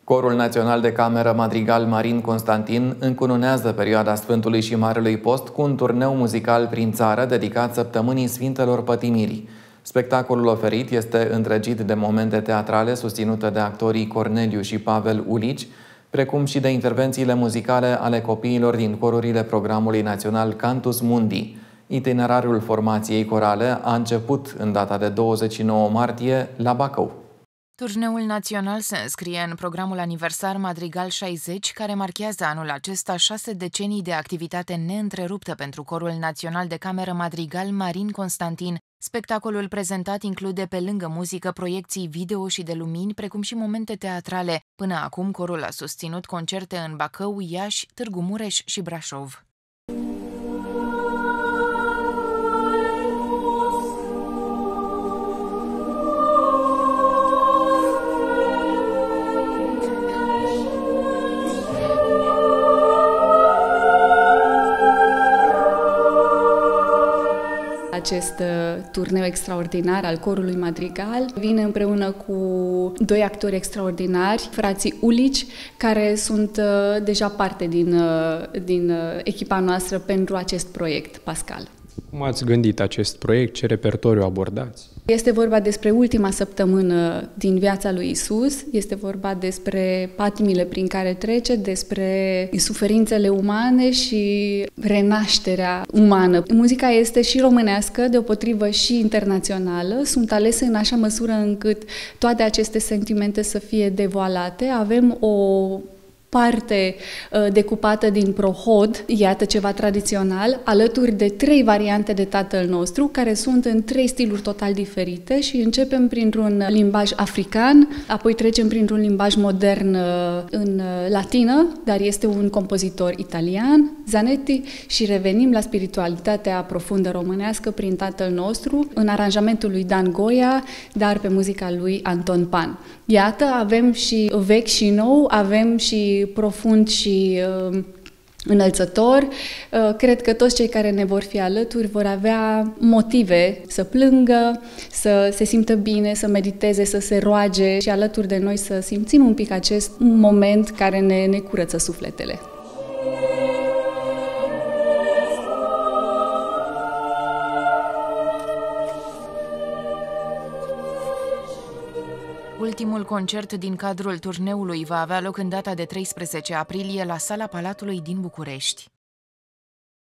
Corul Național de Cameră Madrigal Marin Constantin încununează perioada Sfântului și Marelui Post cu un turneu muzical prin țară dedicat săptămânii Sfintelor Pătimirii. Spectacolul oferit este întregit de momente teatrale susținute de actorii Corneliu și Pavel Ulici, precum și de intervențiile muzicale ale copiilor din corurile programului național Cantus Mundi. Itinerariul formației corale a început în data de 29 martie la Bacău. Turneul național se înscrie în programul aniversar Madrigal 60, care marchează anul acesta 6 decenii de activitate neîntreruptă pentru Corul Național de Cameră Madrigal Marin Constantin. Spectacolul prezentat include, pe lângă muzică, proiecții video și de lumini, precum și momente teatrale. Până acum, corul a susținut concerte în Bacău, Iași, Târgu Mureș și Brașov. Acest turneu extraordinar al corului Madrigal vine împreună cu doi actori extraordinari, frații Ulici, care sunt deja parte din echipa noastră pentru acest proiect, Pascal. Cum ați gândit acest proiect? Ce repertoriu abordați? Este vorba despre ultima săptămână din viața lui Isus, este vorba despre patimile prin care trece, despre suferințele umane și renașterea umană. Muzica este și românească, deopotrivă și internațională. Sunt alese în așa măsură încât toate aceste sentimente să fie devoalate. Avem o parte decupată din prohod, iată ceva tradițional, alături de 3 variante de Tatăl Nostru, care sunt în 3 stiluri total diferite și începem printr-un limbaj african, apoi trecem printr-un limbaj modern în latină, dar este un compozitor italian, Zanetti, și revenim la spiritualitatea profundă românească prin Tatăl Nostru, în aranjamentul lui Dan Goia, dar pe muzica lui Anton Pan. Iată, avem și vechi și nou, avem și profund și înălțător. Cred că toți cei care ne vor fi alături vor avea motive să plângă, să se simtă bine, să mediteze, să se roage și alături de noi să simțim un pic acest moment care ne curăță sufletele. Ultimul concert din cadrul turneului va avea loc în data de 13 aprilie la Sala Palatului din București.